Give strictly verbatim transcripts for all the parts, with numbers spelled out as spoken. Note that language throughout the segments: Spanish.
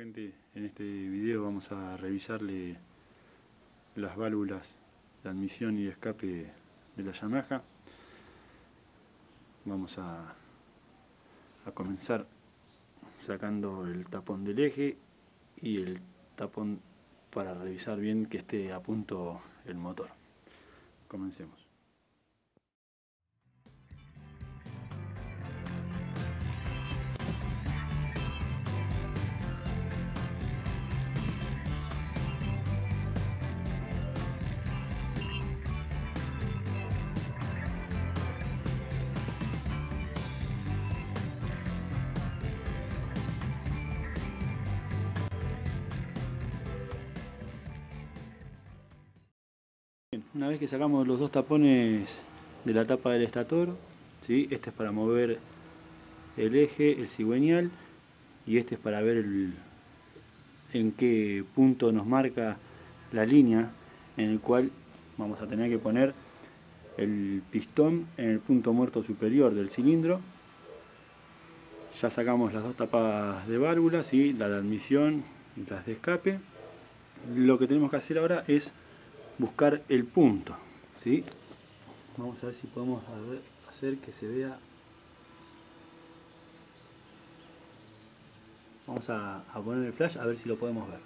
Gente, en este video vamos a revisarle las válvulas de admisión y de escape de la Yamaha. Vamos a, a comenzar sacando el tapón del eje y el tapón para revisar bien que esté a punto el motor. Comencemos. Una vez que sacamos los dos tapones de la tapa del estator, ¿sí? Este es para mover el eje, el cigüeñal, y este es para ver el, en qué punto nos marca la línea en el cual vamos a tener que poner el pistón en el punto muerto superior del cilindro. Ya sacamos las dos tapas de válvulas, ¿sí? La de admisión y las de escape. Lo que tenemos que hacer ahora es buscar el punto, ¿sí? Vamos a ver si podemos hacer que se vea. Vamos a, a poner el flash a ver si lo podemos ver.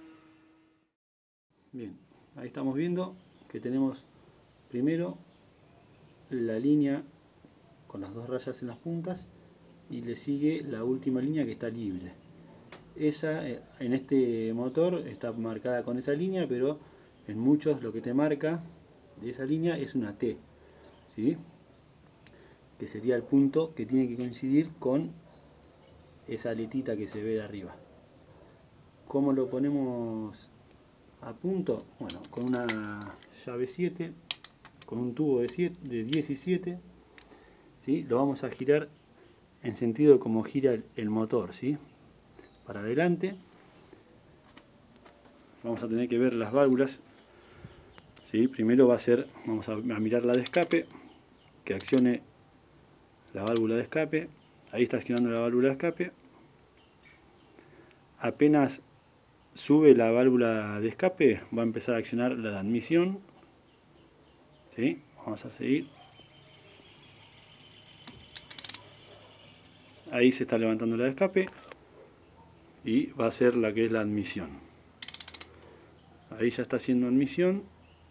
Bien, ahí estamos viendo que tenemos primero la línea con las dos rayas en las puntas y le sigue la última línea que está libre. Esa en este motor está marcada con esa línea, pero en muchos lo que te marca de esa línea es una T, ¿sí? Que sería el punto que tiene que coincidir con esa aletita que se ve de arriba. ¿Cómo lo ponemos a punto? Bueno, con una llave siete, con un tubo de, siete, de diecisiete, ¿sí? Lo vamos a girar en sentido como gira el, el motor, ¿sí? Para adelante. Vamos a tener que ver las válvulas, ¿sí? Primero va a ser, vamos a, a mirar la de escape, que accione la válvula de escape. Ahí está accionando la válvula de escape. Apenas sube la válvula de escape, va a empezar a accionar la de admisión, ¿sí? Vamos a seguir. Ahí se está levantando la de escape y va a ser la que es la admisión. Ahí ya está haciendo admisión.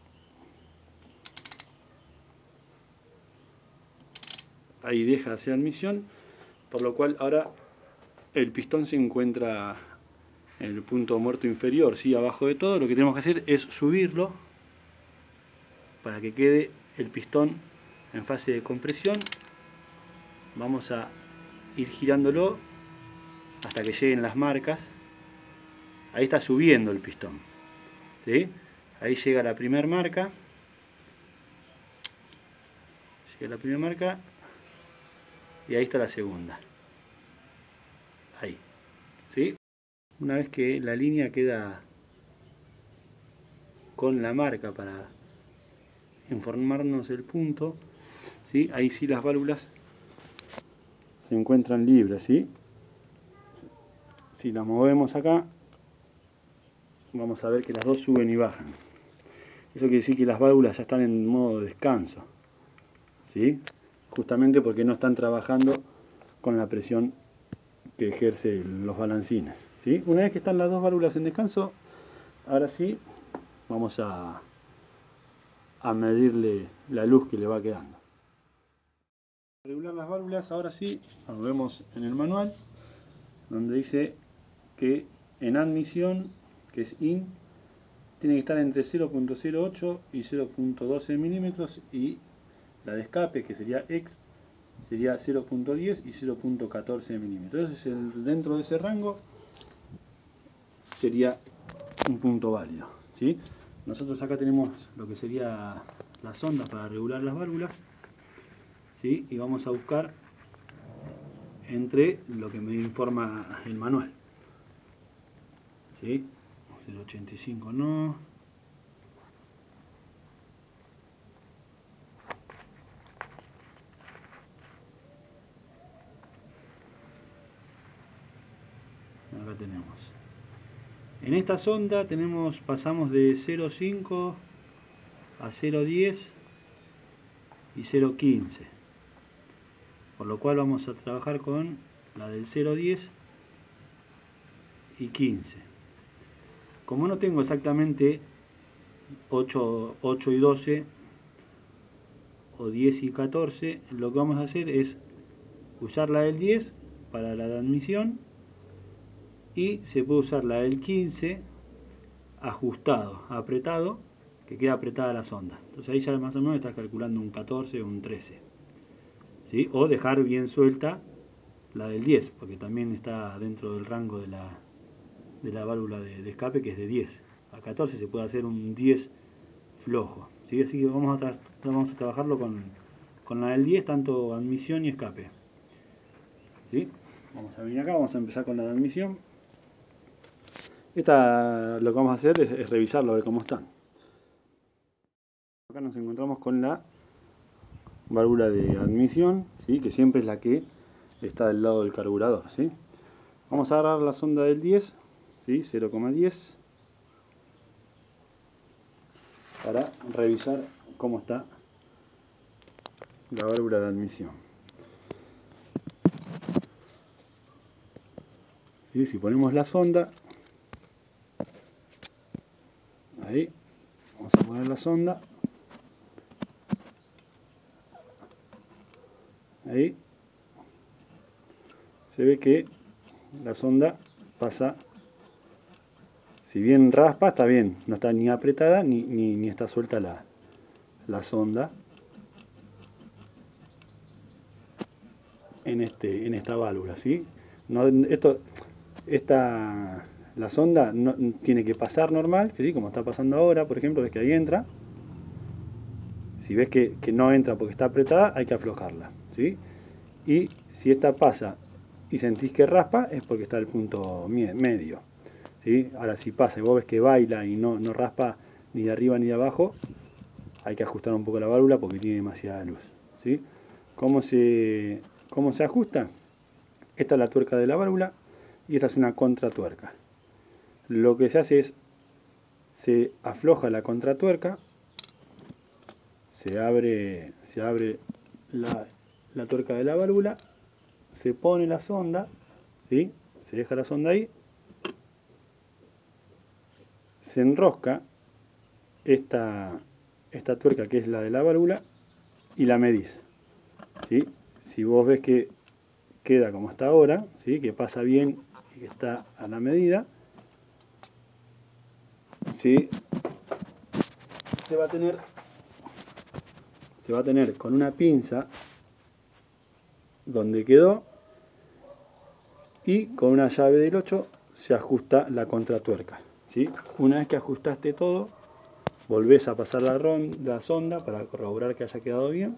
Ahí deja de hacer admisión, por lo cual ahora el pistón se encuentra en el punto muerto inferior, ¿sí? Abajo de todo. Lo que tenemos que hacer es subirlo para que quede el pistón en fase de compresión. Vamos a ir girándolo hasta que lleguen las marcas. Ahí está subiendo el pistón, ¿sí? Ahí llega la primera marca. Llega la primera marca y ahí está la segunda. Ahí, ¿sí? Una vez que la línea queda con la marca para informarnos el punto, ¿sí? Ahí sí las válvulas se encuentran libres, ¿sí? Si las movemos acá, vamos a ver que las dos suben y bajan. Eso quiere decir que las válvulas ya están en modo descanso, ¿sí? Justamente porque no están trabajando con la presión que ejerce los balancines, ¿sí? Una vez que están las dos válvulas en descanso, ahora sí vamos a, a medirle la luz que le va quedando. Para regular las válvulas, ahora sí, lo vemos en el manual, donde dice que en admisión, que es in, tiene que estar entre cero punto cero ocho y cero punto doce milímetros, y la de escape, que sería ex, sería cero punto diez y cero punto catorce milímetros. Entonces, el, dentro de ese rango sería un punto válido, ¿sí? Nosotros acá tenemos lo que sería las ondas para regular las válvulas, ¿sí? Y vamos a buscar entre lo que me informa el manual, ¿sí? cero punto ochenta y cinco no. Acá tenemos En esta sonda tenemos, pasamos de cero coma cinco a cero coma diez y cero coma quince, por lo cual vamos a trabajar con la del cero coma diez y quince. Como no tengo exactamente ocho, ocho y doce o diez y catorce, lo que vamos a hacer es usar la del diez para la de admisión y se puede usar la del quince ajustado, apretado, que queda apretada la sonda. Entonces ahí ya más o menos estás calculando un catorce o un trece, ¿sí? O dejar bien suelta la del diez, porque también está dentro del rango de la, de la válvula de, de escape, que es de diez. A catorce se puede hacer un diez flojo, ¿sí? Así que vamos a, vamos a trabajarlo con, con la del diez, tanto admisión y escape, ¿sí? Vamos a venir acá, vamos a empezar con la de admisión. Esta, lo que vamos a hacer es, es revisarlo, ver cómo están. Acá nos encontramos con la válvula de admisión, ¿sí? Que siempre es la que está del lado del carburador, ¿sí? Vamos a agarrar la sonda del diez, ¿sí? cero coma diez, para revisar cómo está la válvula de admisión. ¿Sí? Si ponemos la sonda, ahí, vamos a poner la sonda, ahí, se ve que la sonda pasa, si bien raspa, está bien, no está ni apretada ni, ni, ni está suelta la, la sonda en, este, en esta válvula, ¿sí? No, esto, esta, la sonda no, tiene que pasar normal, ¿sí? Como está pasando ahora, por ejemplo, ves que ahí entra. Si ves que, que no entra porque está apretada, hay que aflojarla, ¿sí? Y si esta pasa y sentís que raspa, es porque está el punto medio, ¿sí? Ahora, si pasa y vos ves que baila y no, no raspa ni de arriba ni de abajo, hay que ajustar un poco la válvula porque tiene demasiada luz, ¿sí? ¿Cómo se, cómo se ajusta? Esta es la tuerca de la válvula y esta es una contratuerca. Lo que se hace es, se afloja la contratuerca, se abre, se abre la, la tuerca de la válvula, se pone la sonda, ¿sí? Se deja la sonda ahí, se enrosca esta, esta tuerca que es la de la válvula y la medís, ¿sí? Si vos ves que queda como está ahora, ¿sí? Que pasa bien y que está a la medida, ¿sí? se va a tener se va a tener con una pinza donde quedó y con una llave del ocho se ajusta la contratuerca, ¿sí? Una vez que ajustaste todo, volvés a pasar la, ron, la sonda para corroborar que haya quedado bien,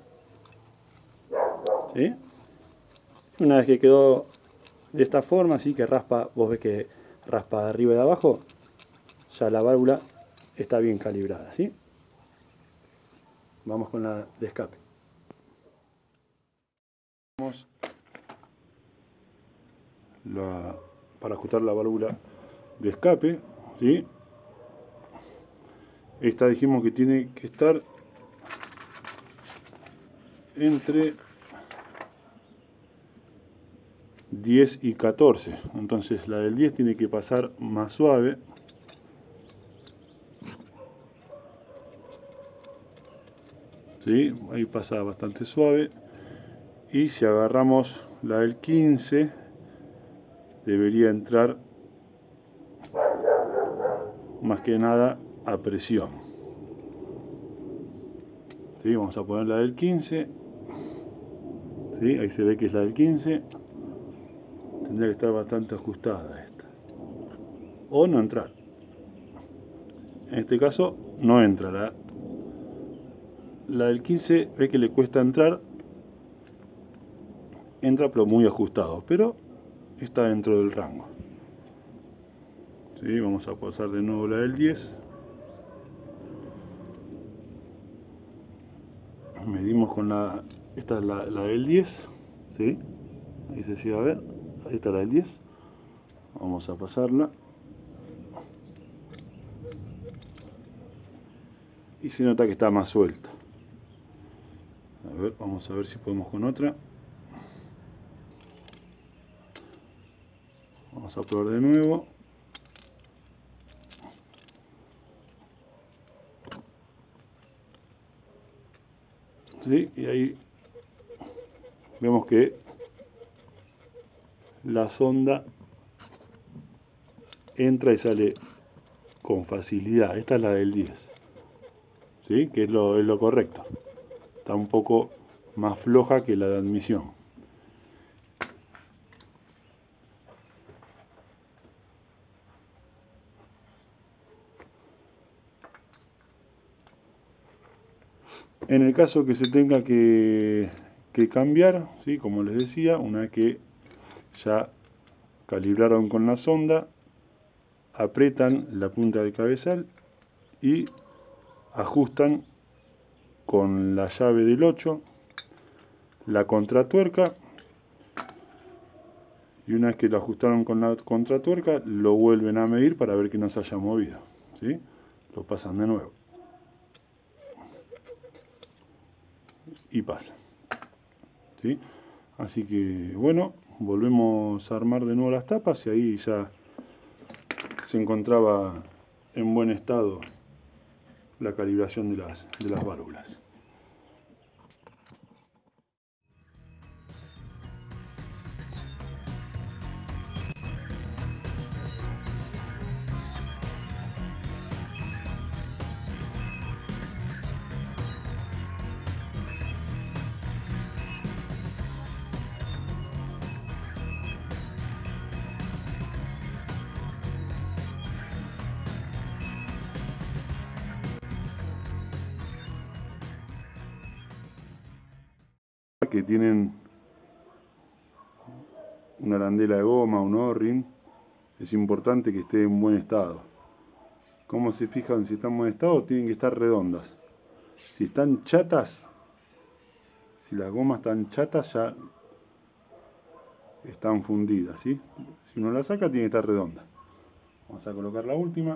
¿sí? Una vez que quedó de esta forma, así que raspa, vos ves que raspa de arriba y de abajo, ya la válvula está bien calibrada, ¿sí? Vamos con la de escape. Vamos la, para ajustar la válvula de escape, ¿sí? Esta dijimos que tiene que estar entre diez y catorce, entonces la del diez tiene que pasar más suave, ¿sí? Ahí pasa bastante suave, y si agarramos la del quince debería entrar más que nada a presión, ¿sí? Vamos a poner la del quince, ¿sí? Ahí se ve que es la del quince, tendría que estar bastante ajustada esta, o no entrar. En este caso no entra, la, la del quince ve que le cuesta entrar, entra pero muy ajustado, pero está dentro del rango, ¿sí? Vamos a pasar de nuevo la del diez, medimos con la, esta es la, la del diez, ¿sí? Ahí se llega a ver, ahí está la del diez, vamos a pasarla, y se nota que está más suelta. A ver, vamos a ver si podemos con otra. Vamos a probar de nuevo. ¿Sí? Y ahí vemos que la sonda entra y sale con facilidad. Esta es la del diez, ¿sí? Que es lo, es lo correcto. Está un poco más floja que la de admisión. En el caso que se tenga que, que cambiar, ¿sí? Como les decía, una vez que ya calibraron con la sonda, aprietan la punta del cabezal y ajustan con la llave del ocho la contratuerca, y una vez que lo ajustaron con la contratuerca lo vuelven a medir para ver que no se haya movido, ¿sí? Lo pasan de nuevo y pasa, ¿sí? Así que bueno, volvemos a armar de nuevo las tapas y ahí ya se encontraba en buen estado la calibración de las, de las válvulas. Que tienen una arandela de goma, un O-ring, es importante que esté en buen estado. ¿Cómo se fijan si están en buen estado? Tienen que estar redondas. Si están chatas, si las gomas están chatas, ya están fundidas, ¿sí? Si uno la saca, tiene que estar redonda. Vamos a colocar la última.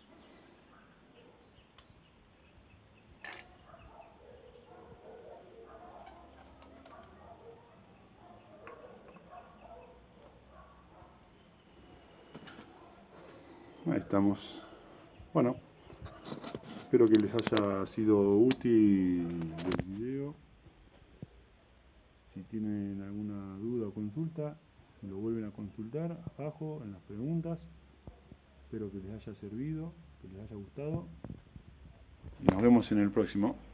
Ahí estamos. Bueno, espero que les haya sido útil el video. Si tienen alguna duda o consulta, lo vuelven a consultar abajo en las preguntas. Espero que les haya servido, que les haya gustado. Y nos vemos en el próximo.